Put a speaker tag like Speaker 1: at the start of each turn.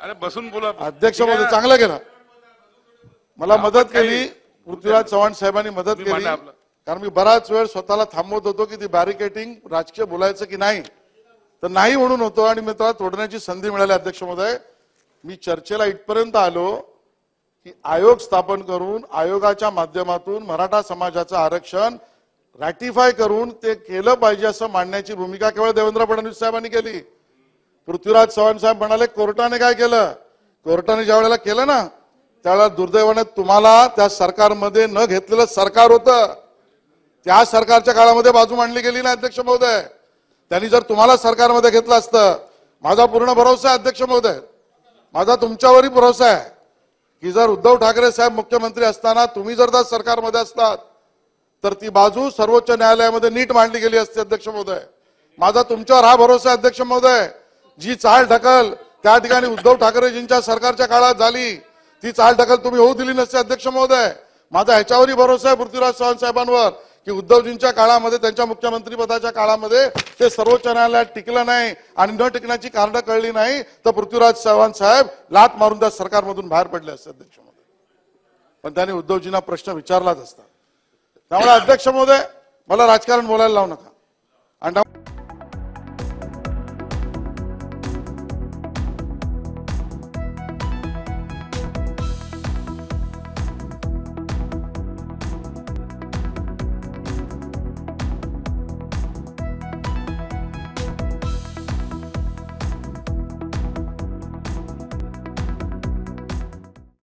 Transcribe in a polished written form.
Speaker 1: अरे बसून बोला.
Speaker 2: अध्यक्ष महोदय चांगलं केलं, मला मदत केली, पृथ्वीराज चव्हाण साहेबांनी मदत केली. कारण मी बराच वेळ स्वतःला थांबवत होतो की ती बॅरिकेटिंग राजकीय बोलायचं की नाही, तर नाही म्हणून होतो आणि मी त्याला तोडण्याची संधी मिळाली. अध्यक्ष महोदय, मी चर्चेला इथपर्यंत आलो की आयोग स्थापन करून आयोगाच्या माध्यमातून मराठा समाजाचं आरक्षण रॅटिफाय करून ते केलं पाहिजे असं मांडण्याची भूमिका केवळ देवेंद्र फडणवीस साहेबांनी केली. पृथ्वीराज चव्हाण साहेब म्हणाले कोर्टाने काय केलं, कोर्टाने ज्या वेळेला केलं ना त्यावेळेला दुर्दैवाने तुम्हाला त्या सरकारमध्ये न घेतलेलं सरकार होतं, त्या सरकारच्या काळामध्ये बाजू मांडली गेली ना अध्यक्ष महोदय. त्यांनी जर तुम्हाला सरकारमध्ये घेतलं असतं, माझा पूर्ण भरोसा आहे अध्यक्ष महोदय, माझा तुमच्यावरही भरोसा आहे की जर उद्धव ठाकरे साहेब मुख्यमंत्री असताना तुम्ही जर त्या सरकारमध्ये असतात तर ती बाजू सर्वोच्च न्यायालयामध्ये नीट मांडली गेली असती. अध्यक्ष महोदय, माझा तुमच्यावर हा भरोसा आहे अध्यक्ष महोदय. जी चाल ढकल त्या ठिकाणी उद्धव ठाकरेजींच्या सरकारच्या काळात झाली ती चाल ढकल तुम्ही होऊ दिली नसते. अध्यक्ष महोदय, माझा ह्याच्यावरही भरोसा आहे पृथ्वीराज चव्हाण साहेबांवर की उद्धवजींच्या काळामध्ये त्यांच्या मुख्यमंत्री पदाच्या काळामध्ये ते सर्वोच्च न्यायालयात टिकलं नाही आणि न टिकण्याची कारणं कळली नाही तर पृथ्वीराज चव्हाण साहेब लात मारून त्या सरकारमधून बाहेर पडले असते अध्यक्ष महोदय. पण त्यांनी उद्धवजींना प्रश्न विचारलाच असता. त्यामुळे अध्यक्ष महोदय मला राजकारण बोलायला लावू नका. आणि